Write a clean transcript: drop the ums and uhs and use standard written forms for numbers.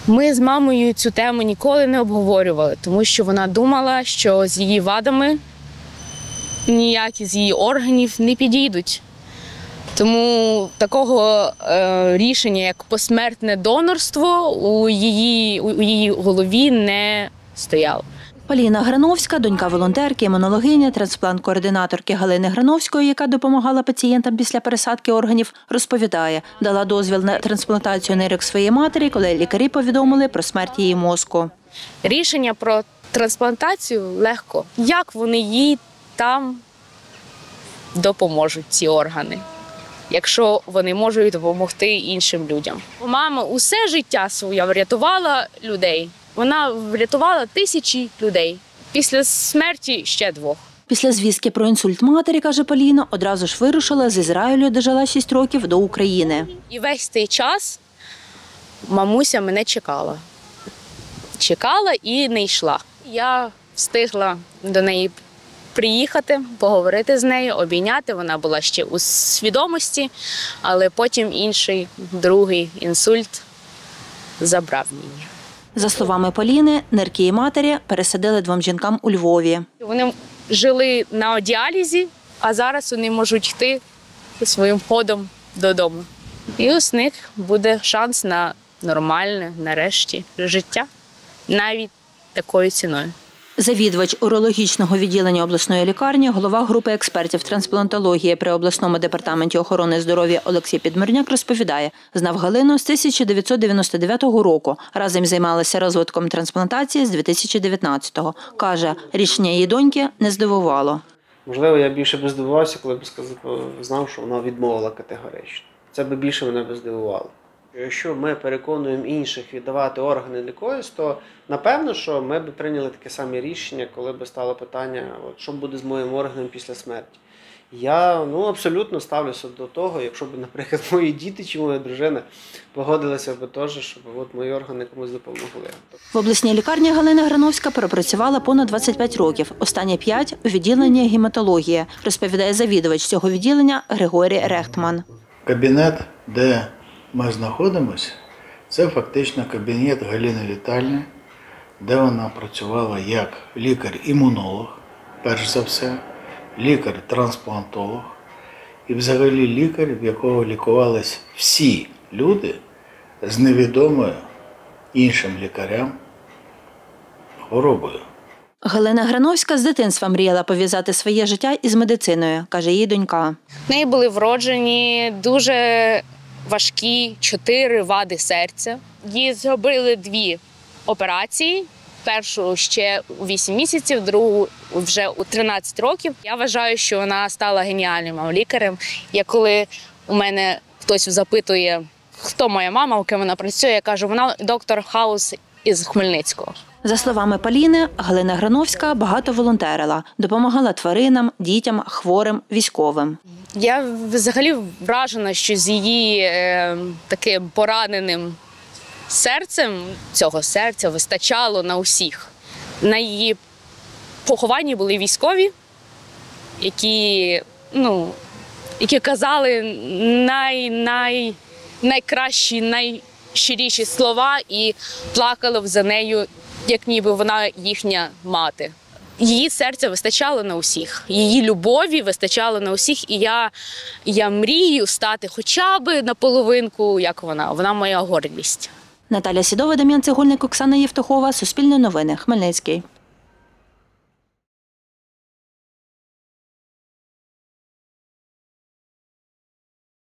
Ми з мамою цю тему ніколи не обговорювали, тому що вона думала, що з її вадами ніякі з її органів не підійдуть. Тому такого рішення, як посмертне донорство, у її голові не стояло. Поліна Грановська, донька волонтерки, імунологині, трансплант-координаторки Галини Грановської, яка допомагала пацієнтам після пересадки органів, розповідає, дала дозвіл на трансплантацію нирок своєї матері, коли лікарі повідомили про смерть її мозку. Рішення про трансплантацію легко. Як вони їй там допоможуть, ці органи, якщо вони можуть допомогти іншим людям. Мама усе життя своє врятувала людей. Вона врятувала тисячі людей. Після смерті ще 2. Після звістки про інсульт матері, каже Поліна, одразу ж вирушила з Ізраїлю, де жила 6 років, до України. І весь цей час мамуся мене чекала. Чекала і не йшла. Я встигла до неї приїхати, поговорити з нею, обійняти. Вона була ще у свідомості, але потім інший, другий інсульт забрав її. За словами Поліни, нирки її матері пересадили 2 жінкам у Львові. Вони жили на діалізі, а зараз вони можуть йти своїм ходом додому. І у них буде шанс на нормальне, нарешті, життя, навіть такою ціною. Завідувач урологічного відділення обласної лікарні, голова групи експертів трансплантології при обласному департаменті охорони здоров'я Олексій Підмирняк розповідає, знав Галину з 1999 року. Разом займалися розвитком трансплантації з 2019-го. Каже, рішення її доньки не здивувало. Можливо, я більше б здивувався, коли б знав, що вона відмовила категорично. Це б більше мене б здивувало. Якщо ми переконуємо інших віддавати органи для когось, то напевно, що ми б прийняли таке саме рішення, коли б стало питання, що буде з моїм органом після смерті. Я абсолютно ставлюся до того, якщо б, наприклад, мої діти чи моя дружина погодилися б теж, щоб мої органи комусь допомогли. В обласній лікарні Галина Грановська пропрацювала понад 25 років, останні 5 – у відділенні гематології, розповідає завідувач цього відділення Григорій Рехтман. Кабінет, де ми знаходимося, це фактично кабінет Галини Віталіївни, де вона працювала як лікар-імунолог, перш за все, лікар-трансплантолог і взагалі лікар, в якого лікувалися всі люди з невідомою іншим лікарям хворобою. Галина Грановська з дитинства мріяла пов'язати своє життя із медициною, каже її донька. В неї були вроджені дуже важкі 4 вади серця. Їй зробили 2 операції. Першу ще у 8 місяців, другу вже у 13 років. Я вважаю, що вона стала геніальним лікарем. Коли у мене хтось запитує, хто моя мама, у ким вона працює, я кажу, вона доктор Хаус із Хмельницького. За словами Поліни, Галина Грановська багато волонтерила, допомагала тваринам, дітям, хворим, військовим. Я взагалі вражена, що з її таким пораненим серцем, цього серця вистачало на усіх. На її похованні були військові, які казали найкращі, найщиріші слова і плакали за нею, як ніби вона їхня мати. Її серця вистачало на усіх, її любові вистачало на усіх, і я мрію стати хоча б наполовинку, як вона. Вона моя гордість. Наталя Сідова, Дем'ян Цегольник, Оксана Євтухова, Суспільне новини, Хмельницький.